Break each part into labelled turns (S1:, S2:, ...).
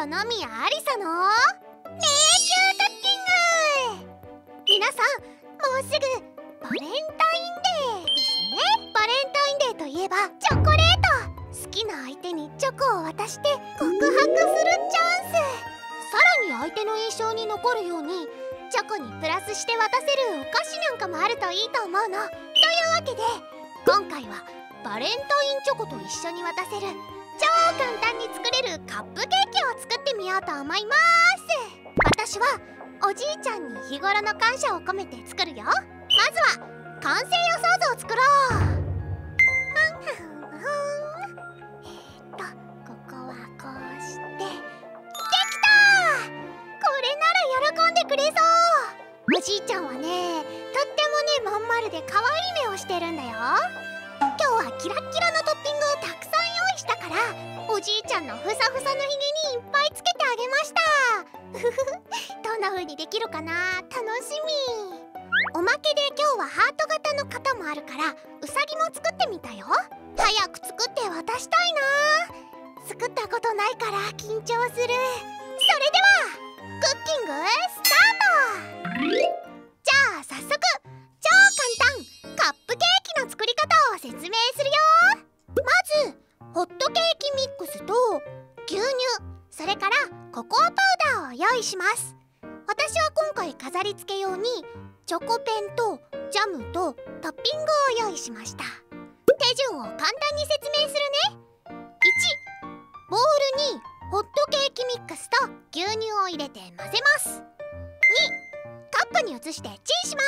S1: 野宮ありさの迷宮トッキング。皆さん、もうすぐバレンタインデーですね。バレンタインデーといえばチョコレート。好きな相手にチョコを渡して告白するチャンス。さらに相手の印象に残るようにチョコにプラスして渡せるお菓子なんかもあるといいと思うの。というわけで今回はバレンタインチョコと一緒に渡せる超簡単に作れるカップケーキを作ってみようと思います。私はおじいちゃんに日頃の感謝を込めて作るよ。まずは完成予想図を作ろう。ここはこうして、できた！これなら喜んでくれそう。おじいちゃんはね、とってもね、まん丸で可愛い目をしてるんだよ。今日はキラッキラのトッピングをたくさん用意したから、おじいちゃんのふさふさのひげにいっぱいつけてあげました。どんな風にできるかな、楽しみ。おまけで今日はハート型の型もあるからうさぎも作ってみたよ。早く作って渡したいな。作ったことないから緊張する。それではクッキングスタート。じゃあ早速超簡単カップケーキの作り方を説明するよ。まずホットケーキミックスと牛乳、それからココアパウダーを用意します。私は今回飾り付け用にチョコペンとジャムとトッピングを用意しました。手順を簡単に説明するね。1、ボウルにホットケーキミックスと牛乳を入れて混ぜます。2、カップに移してチンします。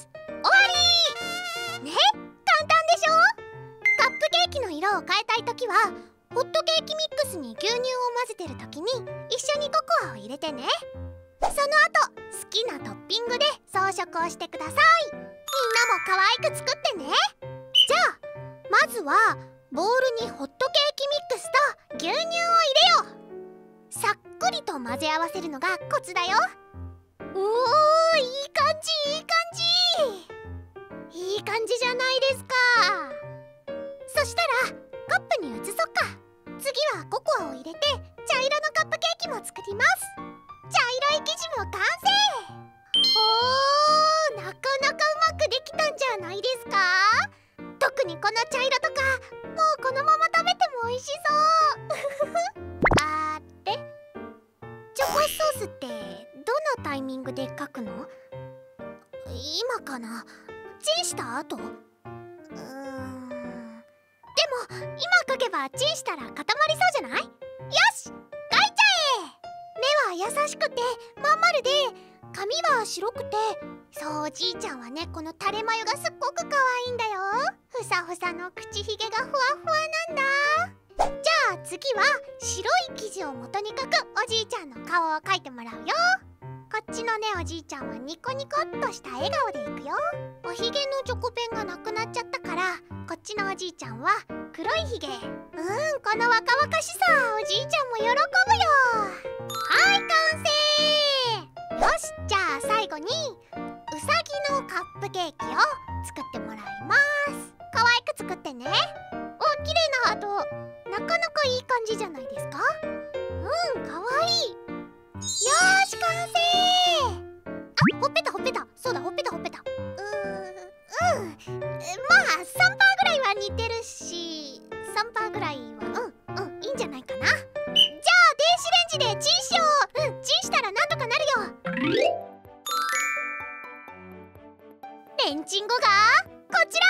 S1: 終わり。ね、簡単でしょ。カップケーキの色を変えたいときはホットケーキミックスに牛乳を混ぜてるときに一緒にココアを入れてね。その後好きなトッピングで装飾をしてください。みんなも可愛く作ってね。じゃあまずはボウルにホットケーキミックスと牛乳を入れよう。さっくりと混ぜ合わせるのがコツだよ。おー、いい感じいい感じ。いい感じじゃないですか。そしたらカップに移そうか。次はココアを入れて茶色のカップケーキも作ります。茶色い生地も完成。おー、なかなかうまくできたんじゃないですか。特にこの茶色とかもうこのまま食べても美味しそうあーってチョコソースってどのタイミングで書くの？今かな？チンした後？でも今書けばチンしたら固まりそうじゃない？よし、書いちゃえ。目は優しくてまん丸で髪は白くて、そう、おじいちゃんはね、この垂れ眉がすっごく可愛いんだよ。ふさふさの口ひげがふわふわなんだ。じゃあ次は白い生地を元に描くおじいちゃんの顔を描いてもらうよ。こっちのね、おじいちゃんはニコニコっとした笑顔でいくよ。おひげのチョコペンがなくなっちゃったから、こっちのおじいちゃんは黒いひげ。この若々しさ、おじいちゃんも喜ぶよ。はい、完成。よし、じゃあ最後にうさぎのカップケーキを作ってもらいます。可愛く作ってね。お、綺麗なハート。なかなかいい感じじゃないですか。可愛い。よーし、完成。あ、ほっぺたほっぺた。そうだ、ほっぺたほっぺた。まあ3%ぐらいは似てるし、3%ぐらいはいいんじゃないかな。じゃあ電子レンジでチンしよう。チンしたらなんとかなるよ。レンチン後がこちら。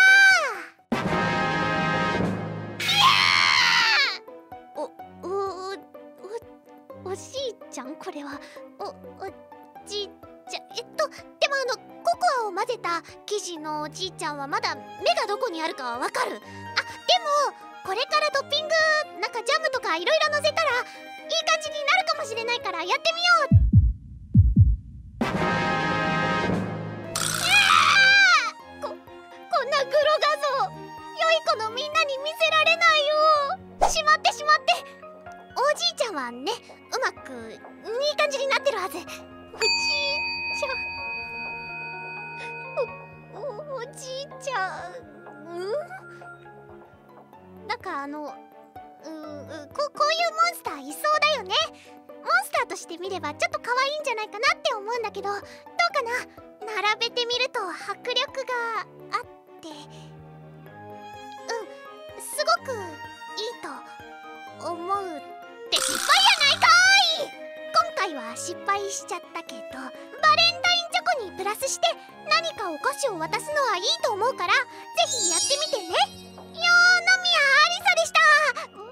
S1: おじいちゃん、これはおじいちゃん、でもココアを混ぜた生地のおじいちゃんはまだ目がどこにあるかわかる。でもこれからトッピングなんかジャムとかいろいろ乗せたらいい感じになるかもしれないからやってみよう。こんなグロ画像、良い子のみんなに見せられないよ。しまってしまって。おじいちゃんはね、うまくいい感じになってるはず。おじいちゃん、おじいちゃん、なんかこういうモンスターいそうだよね。モンスターとして見ればちょっと可愛いんじゃないかなって思うんだけど、どうかな。並べてみると迫力があって、すごくいいと思うって失敗やないかい。今回は失敗しちゃったけど、バレンタインチョコにプラスして何かお菓子を渡すのはいいと思うから、ぜひやってみてね。よーのみやありさでした。バイぽよ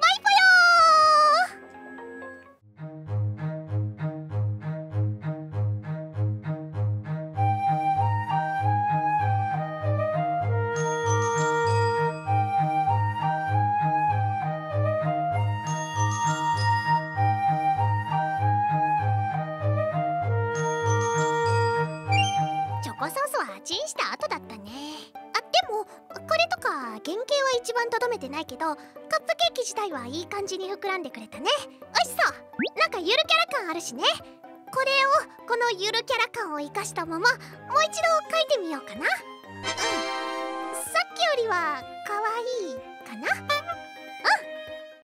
S1: ー。チョコソースはチンした後だったね。あ、でもこれとか原型は一番とどめてないけど、カップケーキ自体はいい感じに膨らんでくれたね。おいしそう。なんかゆるキャラ感あるしね。これをこのゆるキャラ感を生かしたままもう一度描いてみようかな。さっきよりは可愛いかな。